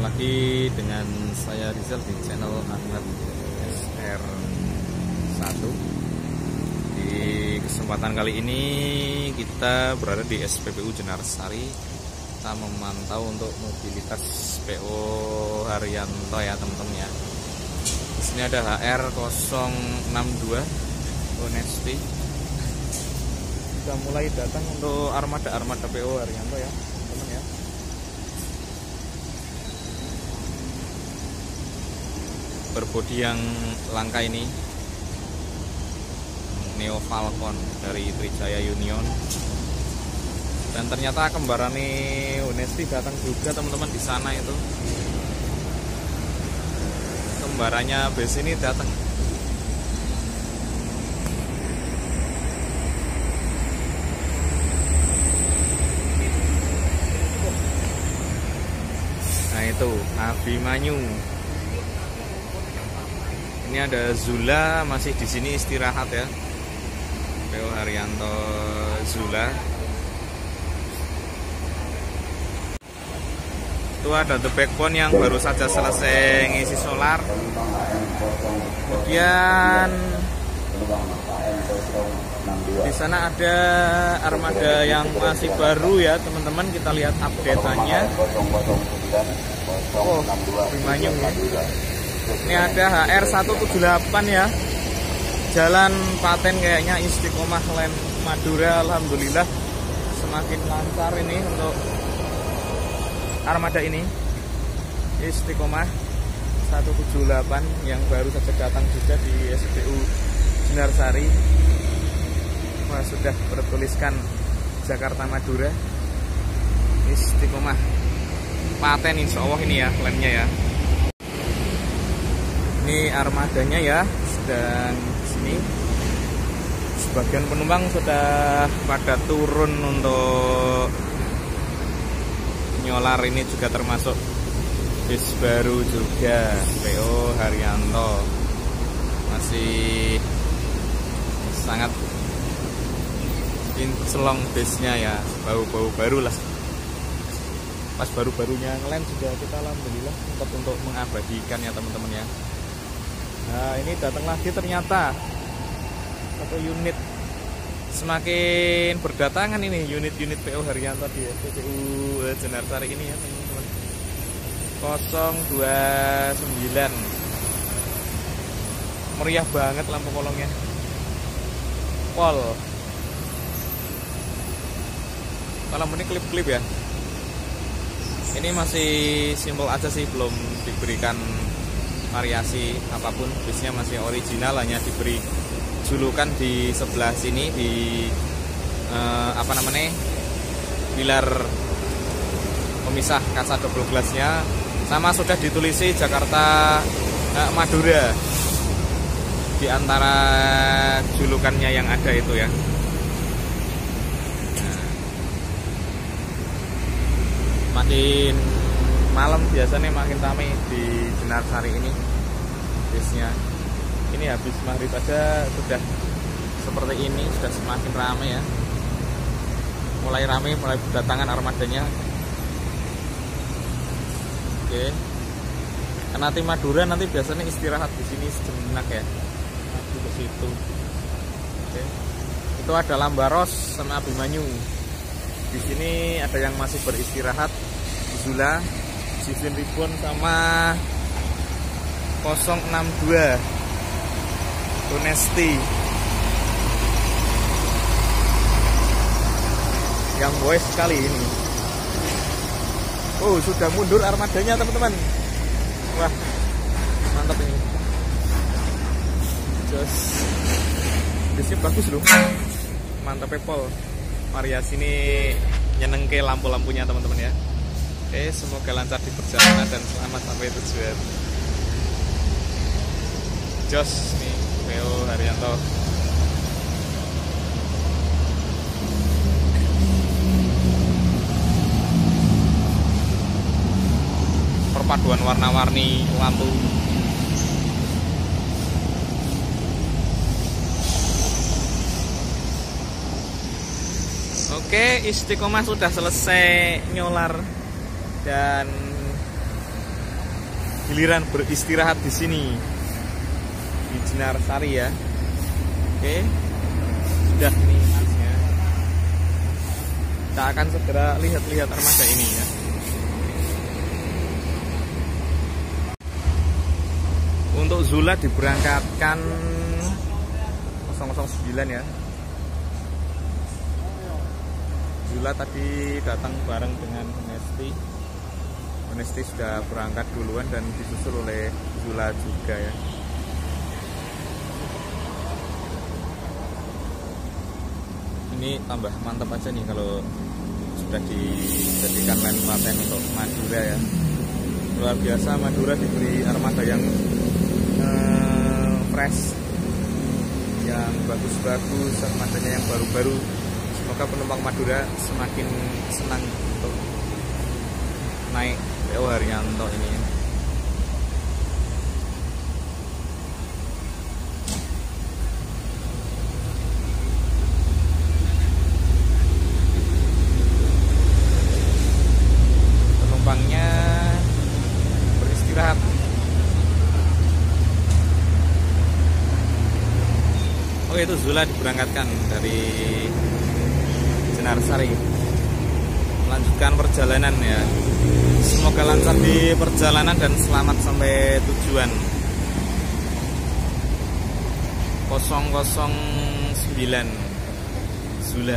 lagi dengan saya Rizal di channel Ahmad SR1. Di kesempatan kali ini kita berada di SPBU Jenarsari. Kita memantau untuk mobilitas PO Haryanto ya teman-teman ya. Di sini ada HR062 Honesty. Sudah mulai datang untuk armada PO Haryanto ya teman-teman ya. Berbodi yang langka ini Neo Falcon dari Trijaya Union, dan ternyata kembarannya Honesty datang juga teman-teman di sana itu. Kembarannya base ini datang. Nah itu Abimanyu. Ini ada Zula masih di sini istirahat ya. PO Haryanto Zula. Itu ada The Backbone yang baru saja selesai ngisi solar. Kemudian di sana ada armada yang masih baru ya teman-teman. Kita lihat update-nya. Oh, Abimanyu ya. Ini ada HR178 ya. Jalan paten kayaknya istiqomah Land Madura. Alhamdulillah semakin lancar ini untuk armada ini. Istiqomah 178 yang baru saja datang juga di SPBU Jenarsari. Wah, sudah bertuliskan Jakarta Madura. Istiqomah paten insya Allah ini ya landnya ya. Ini armadanya ya, sedang sini. Sebagian penumpang sudah pada turun untuk nyolar. Ini juga termasuk bis baru juga, PO Haryanto. Masih sangat kinclong bisnya ya, bau-bau baru lah. Pas baru-barunya ngelem juga kita alhamdulillah sempat untuk mengabadikan ya teman-teman ya. Nah ini datang lagi ternyata satu unit. Semakin berdatangan ini unit-unit PO Haryanto di SPBU Jenarsari ini ya teman-teman. 029. Meriah banget lampu kolongnya. Pol. Kalau ini klip-klip ya. Ini masih simpel aja sih, belum diberikan variasi apapun. Bisnya masih original, hanya diberi julukan di sebelah sini di pilar pemisah kaca double glassnya, sama sudah ditulisi Jakarta Madura di antara julukannya yang ada itu ya. Makin malam biasanya makin ramai di Jenarsari ini bisnya. Ini habis maghrib aja sudah seperti ini, sudah semakin ramai ya. Mulai ramai, mulai berdatangan armadanya. Oke. Karena tim Madura nanti biasanya istirahat di sini sejenak ya. Maju ke situ. Oke. Itu ada Lambaros sama Abimanyu. Di sini ada yang masih beristirahat, Zula, Jivin Ribbon sama 062 Honesty. Yang boys sekali ini. Oh, sudah mundur armadanya teman-teman. Wah, mantap ini. Just bisnya bagus loh. Mantap Pol. Variasi ini nyenengke lampu-lampunya teman-teman ya. Oke, semoga lancar di perjalanan dan selamat sampai tujuan. Jos nih PO Haryanto. Perpaduan warna-warni lampu. Oke, istiqomah sudah selesai nyolar dan giliran beristirahat di sini di Jenar Sari ya. Oke, sudah nih masnya. Kita akan segera lihat-lihat armada ini ya. Untuk Zula diberangkatkan 009 ya. Zula tadi datang bareng dengan Honesti. Honesti sudah berangkat duluan dan disusul oleh Zula juga ya. Ini tambah mantap aja nih kalau sudah dijadikan land paten untuk Madura ya. Luar biasa, Madura diberi armada yang fresh, yang bagus-bagus, armadanya yang baru-baru. Semoga penumpang Madura semakin senang untuk naik PO Haryanto ini. Penumpangnya beristirahat. Oh, itu Zula diberangkatkan dari Jenar Sari, melanjutkan perjalanan ya. Semoga lancar di perjalanan dan selamat sampai tujuan. 009 Zula.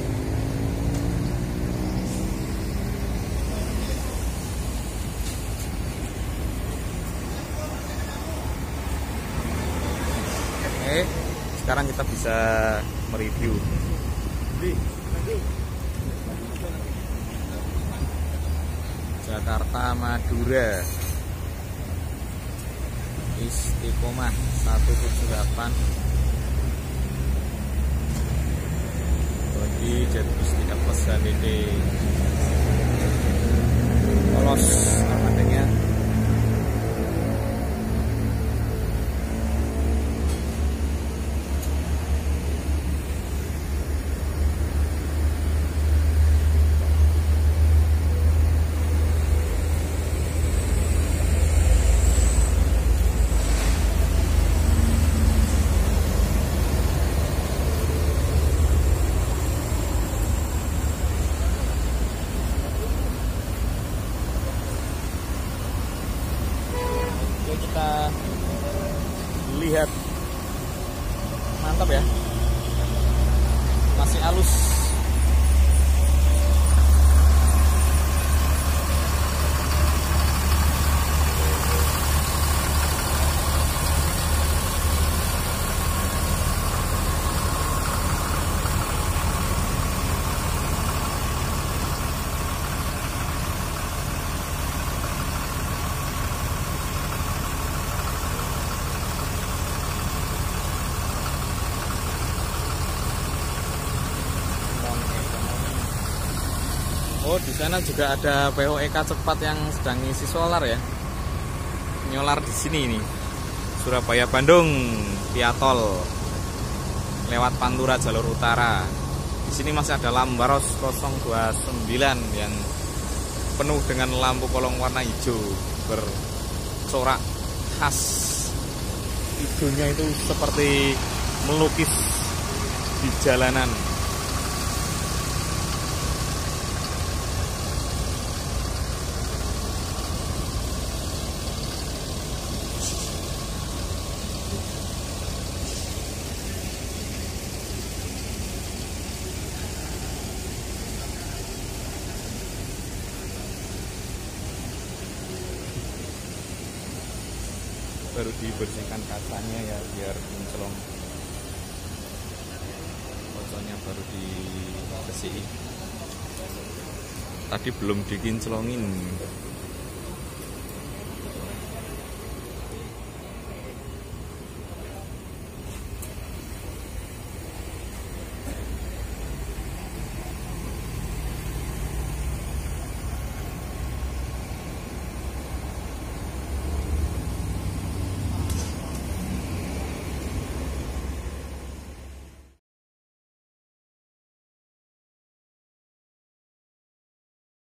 Oke, sekarang kita bisa mereview. Jakarta Madura Istiqomah 178 bagi Jetbus tidak pesan ini lolos armadanya. Kita lihat, mantap ya, masih halus. Oh, di sana juga ada PO EK cepat yang sedang ngisi solar ya. Nyolar di sini nih. Surabaya Bandung via tol lewat Pantura jalur utara. Di sini masih ada Lambaros 029 yang penuh dengan lampu kolong warna hijau bercorak khas. Hijaunya itu seperti melukis di jalanan. Baru dibersihkan kacanya ya biar kinclong, fotonya baru dibersihin, tadi belum dikinclongin.